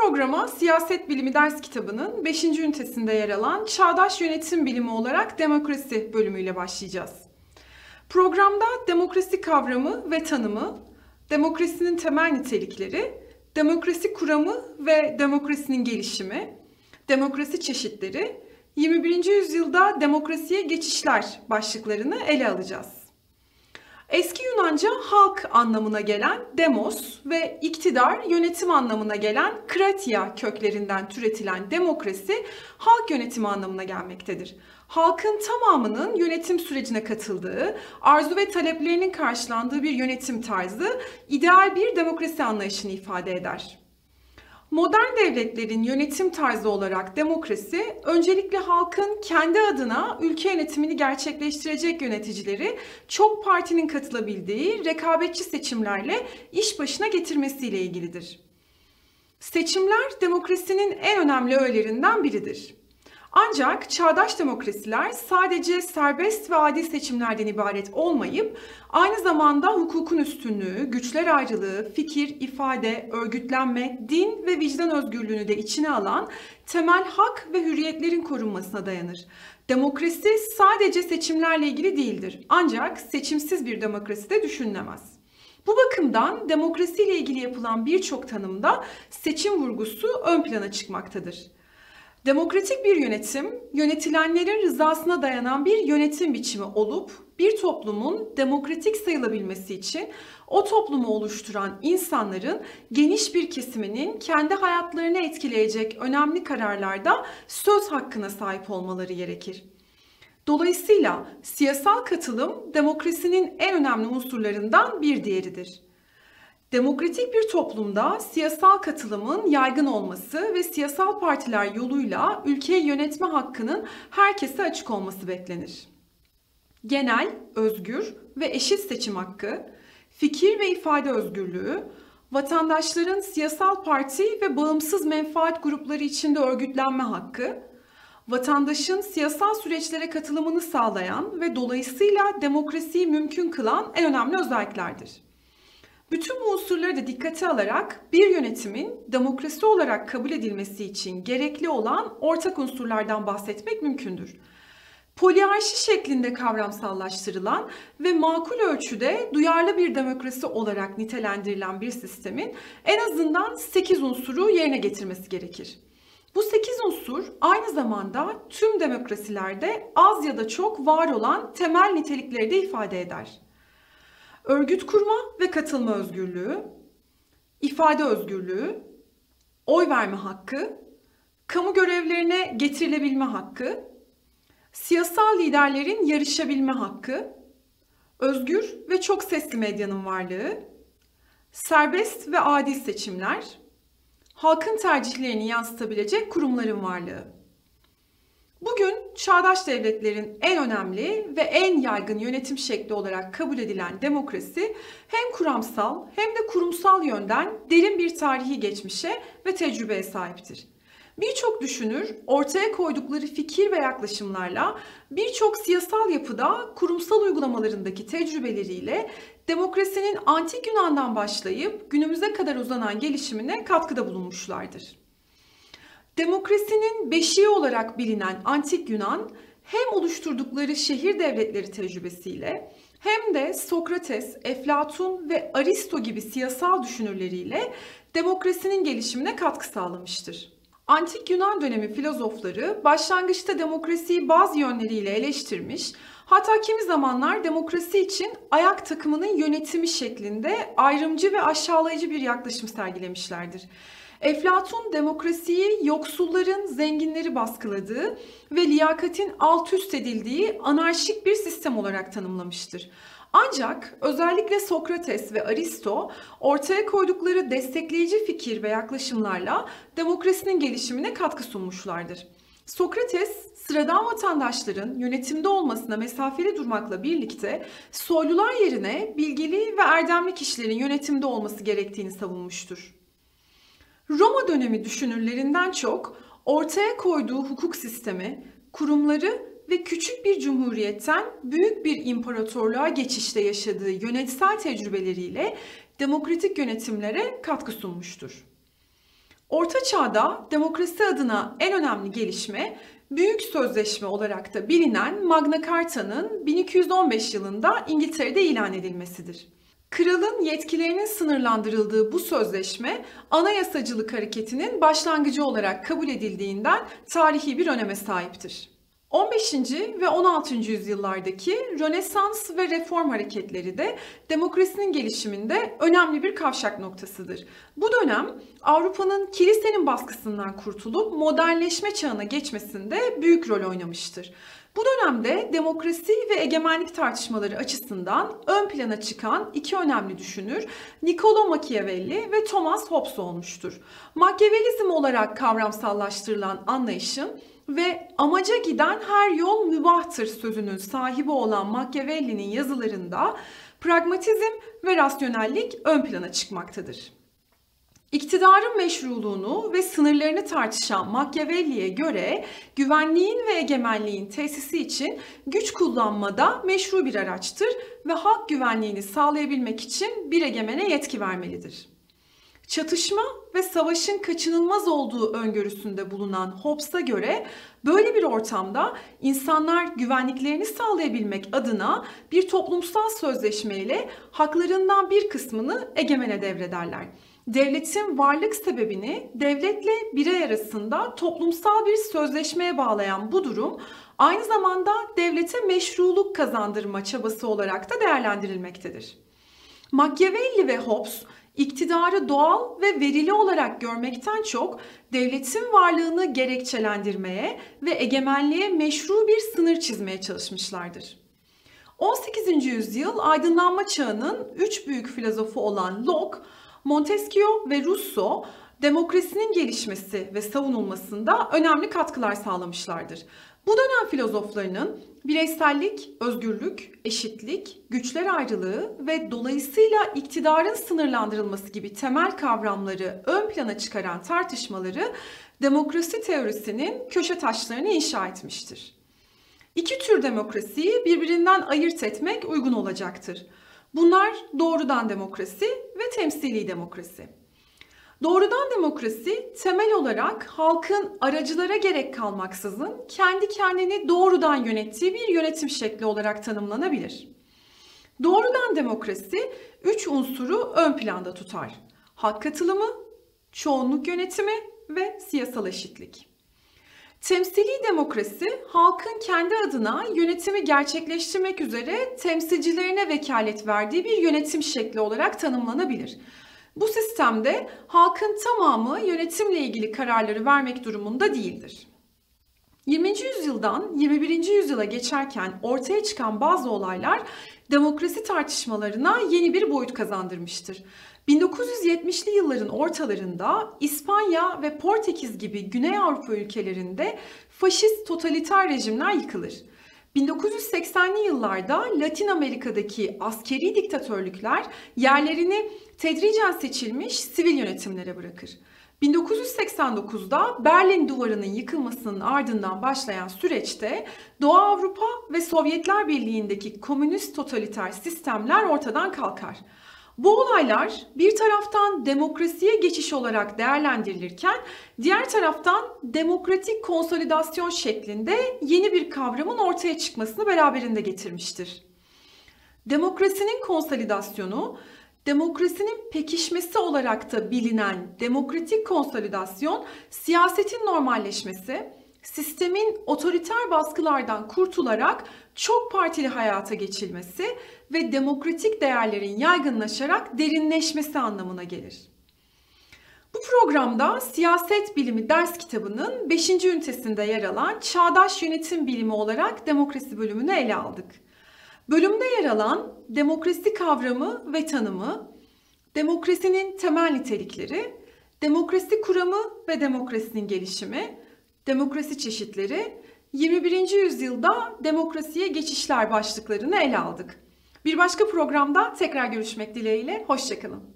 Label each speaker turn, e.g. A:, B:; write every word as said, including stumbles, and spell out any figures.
A: programa Siyaset Bilimi ders kitabının beşinci ünitesinde yer alan Çağdaş Yönetim Bilimi olarak Demokrasi bölümüyle başlayacağız. Programda demokrasi kavramı ve tanımı, demokrasinin temel nitelikleri, demokrasi kuramı ve demokrasinin gelişimi, demokrasi çeşitleri, yirmi birinci yüzyılda demokrasiye geçişler başlıklarını ele alacağız. Eski Yunanca halk anlamına gelen demos ve iktidar, yönetim anlamına gelen kratia köklerinden türetilen demokrasi, halk yönetimi anlamına gelmektedir. Halkın tamamının yönetim sürecine katıldığı, arzu ve taleplerinin karşılandığı bir yönetim tarzı, ideal bir demokrasi anlayışını ifade eder. Modern devletlerin yönetim tarzı olarak demokrasi, öncelikle halkın kendi adına ülke yönetimini gerçekleştirecek yöneticileri çok partinin katılabildiği rekabetçi seçimlerle iş başına getirmesiyle ilgilidir. Seçimler demokrasinin en önemli öğelerinden biridir. Ancak çağdaş demokrasiler sadece serbest ve adil seçimlerden ibaret olmayıp aynı zamanda hukukun üstünlüğü, güçler ayrılığı, fikir, ifade, örgütlenme, din ve vicdan özgürlüğünü de içine alan temel hak ve hürriyetlerin korunmasına dayanır. Demokrasi sadece seçimlerle ilgili değildir. Ancak seçimsiz bir demokrasi de düşünülemez. Bu bakımdan demokrasiyle ilgili yapılan birçok tanımda seçim vurgusu ön plana çıkmaktadır. Demokratik bir yönetim, yönetilenlerin rızasına dayanan bir yönetim biçimi olup, bir toplumun demokratik sayılabilmesi için o toplumu oluşturan insanların geniş bir kesiminin kendi hayatlarını etkileyecek önemli kararlarda söz hakkına sahip olmaları gerekir. Dolayısıyla siyasal katılım demokrasinin en önemli unsurlarından bir diğeridir. Demokratik bir toplumda siyasal katılımın yaygın olması ve siyasal partiler yoluyla ülkeyi yönetme hakkının herkese açık olması beklenir. Genel, özgür ve eşit seçim hakkı, fikir ve ifade özgürlüğü, vatandaşların siyasal parti ve bağımsız menfaat grupları içinde örgütlenme hakkı, vatandaşın siyasal süreçlere katılımını sağlayan ve dolayısıyla demokrasiyi mümkün kılan en önemli özelliklerdir. Bütün bu unsurları da dikkate alarak bir yönetimin demokrasi olarak kabul edilmesi için gerekli olan ortak unsurlardan bahsetmek mümkündür. Poliarşi şeklinde kavramsallaştırılan ve makul ölçüde duyarlı bir demokrasi olarak nitelendirilen bir sistemin en azından sekiz unsuru yerine getirmesi gerekir. Bu sekiz unsur aynı zamanda tüm demokrasilerde az ya da çok var olan temel nitelikleri de ifade eder. Örgüt kurma ve katılma özgürlüğü, ifade özgürlüğü, oy verme hakkı, kamu görevlerine getirilebilme hakkı, siyasal liderlerin yarışabilme hakkı, özgür ve çok sesli medyanın varlığı, serbest ve adil seçimler, halkın tercihlerini yansıtabilecek kurumların varlığı. Bugün çağdaş devletlerin en önemli ve en yaygın yönetim şekli olarak kabul edilen demokrasi hem kuramsal hem de kurumsal yönden derin bir tarihi geçmişe ve tecrübeye sahiptir. Birçok düşünür ortaya koydukları fikir ve yaklaşımlarla birçok siyasal yapıda kurumsal uygulamalarındaki tecrübeleriyle demokrasinin antik Yunan'dan başlayıp günümüze kadar uzanan gelişimine katkıda bulunmuşlardır. Demokrasinin beşiği olarak bilinen Antik Yunan hem oluşturdukları şehir devletleri tecrübesiyle hem de Sokrates, Eflatun ve Aristo gibi siyasal düşünürleriyle demokrasinin gelişimine katkı sağlamıştır. Antik Yunan dönemi filozofları başlangıçta demokrasiyi bazı yönleriyle eleştirmiş, hatta kimi zamanlar demokrasi için ayak takımının yönetimi şeklinde ayrımcı ve aşağılayıcı bir yaklaşım sergilemişlerdir. Eflatun demokrasiyi yoksulların zenginleri baskıladığı ve liyakatin alt üst edildiği anarşik bir sistem olarak tanımlamıştır. Ancak özellikle Sokrates ve Aristo ortaya koydukları destekleyici fikir ve yaklaşımlarla demokrasinin gelişimine katkı sunmuşlardır. Sokrates, sıradan vatandaşların yönetimde olmasına mesafeli durmakla birlikte soylular yerine bilgili ve erdemli kişilerin yönetimde olması gerektiğini savunmuştur. Roma dönemi düşünürlerinden çok ortaya koyduğu hukuk sistemi, kurumları ve küçük bir cumhuriyetten büyük bir imparatorluğa geçişte yaşadığı yönetsel tecrübeleriyle demokratik yönetimlere katkı sunmuştur. Orta Çağ'da demokrasi adına en önemli gelişme, Büyük Sözleşme olarak da bilinen Magna Carta'nın bin iki yüz on beş yılında İngiltere'de ilan edilmesidir. Kralın yetkilerinin sınırlandırıldığı bu sözleşme, anayasacılık hareketinin başlangıcı olarak kabul edildiğinden tarihi bir öneme sahiptir. on beşinci ve on altıncı yüzyıllardaki Rönesans ve Reform hareketleri de demokrasinin gelişiminde önemli bir kavşak noktasıdır. Bu dönem Avrupa'nın kilisenin baskısından kurtulup modernleşme çağına geçmesinde büyük rol oynamıştır. Bu dönemde demokrasi ve egemenlik tartışmaları açısından ön plana çıkan iki önemli düşünür Niccolo Machiavelli ve Thomas Hobbes olmuştur. Machiavellizm olarak kavramsallaştırılan anlayışın ve amaca giden her yol mübahtır sözünün sahibi olan Machiavelli'nin yazılarında pragmatizm ve rasyonellik ön plana çıkmaktadır. İktidarın meşruluğunu ve sınırlarını tartışan Machiavelli'ye göre güvenliğin ve egemenliğin tesisi için güç kullanmada meşru bir araçtır ve halk güvenliğini sağlayabilmek için bir egemene yetki vermelidir. Çatışma ve savaşın kaçınılmaz olduğu öngörüsünde bulunan Hobbes'a göre böyle bir ortamda insanlar güvenliklerini sağlayabilmek adına bir toplumsal sözleşmeyle haklarından bir kısmını egemene devrederler. Devletin varlık sebebini devletle birey arasında toplumsal bir sözleşmeye bağlayan bu durum aynı zamanda devlete meşruluk kazandırma çabası olarak da değerlendirilmektedir. Machiavelli ve Hobbes iktidarı doğal ve verili olarak görmekten çok devletin varlığını gerekçelendirmeye ve egemenliğe meşru bir sınır çizmeye çalışmışlardır. on sekizinci yüzyıl aydınlanma çağının üç büyük filozofu olan Locke, Montesquieu ve Rousseau, demokrasinin gelişmesi ve savunulmasında önemli katkılar sağlamışlardır. Bu dönem filozoflarının bireysellik, özgürlük, eşitlik, güçler ayrılığı ve dolayısıyla iktidarın sınırlandırılması gibi temel kavramları ön plana çıkaran tartışmaları demokrasi teorisinin köşe taşlarını inşa etmiştir. İki tür demokrasiyi birbirinden ayırt etmek uygun olacaktır. Bunlar doğrudan demokrasi ve temsili demokrasi. Doğrudan demokrasi temel olarak halkın aracılara gerek kalmaksızın kendi kendini doğrudan yönettiği bir yönetim şekli olarak tanımlanabilir. Doğrudan demokrasi üç unsuru ön planda tutar: halk katılımı, çoğunluk yönetimi ve siyasal eşitlik. Temsili demokrasi, halkın kendi adına yönetimi gerçekleştirmek üzere temsilcilerine vekalet verdiği bir yönetim şekli olarak tanımlanabilir. Bu sistemde halkın tamamı yönetimle ilgili kararları vermek durumunda değildir. yirminci yüzyıldan yirmi birinci yüzyıla geçerken ortaya çıkan bazı olaylar demokrasi tartışmalarına yeni bir boyut kazandırmıştır. bin dokuz yüz yetmişli yılların ortalarında İspanya ve Portekiz gibi Güney Avrupa ülkelerinde faşist totaliter rejimler yıkılır. bin dokuz yüz seksenli yıllarda Latin Amerika'daki askeri diktatörlükler yerlerini tedricen seçilmiş sivil yönetimlere bırakır. bin dokuz yüz seksen dokuzda Berlin Duvarı'nın yıkılmasının ardından başlayan süreçte Doğu Avrupa ve Sovyetler Birliği'ndeki komünist totaliter sistemler ortadan kalkar. Bu olaylar bir taraftan demokrasiye geçiş olarak değerlendirilirken diğer taraftan demokratik konsolidasyon şeklinde yeni bir kavramın ortaya çıkmasını beraberinde getirmiştir. Demokrasinin konsolidasyonu, demokrasinin pekişmesi olarak da bilinen demokratik konsolidasyon, siyasetin normalleşmesi, sistemin otoriter baskılardan kurtularak çok partili hayata geçilmesi ve demokratik değerlerin yaygınlaşarak derinleşmesi anlamına gelir. Bu programda Siyaset Bilimi ders kitabının beşinci ünitesinde yer alan Çağdaş Yönetim Bilimi olarak demokrasi bölümünü ele aldık. Bölümde yer alan demokrasi kavramı ve tanımı, demokrasinin temel nitelikleri, demokrasi kuramı ve demokrasinin gelişimi, demokrasi çeşitleri, yirmi birinci yüzyılda demokrasiye geçişler başlıklarını ele aldık. Bir başka programda tekrar görüşmek dileğiyle, hoşça kalın.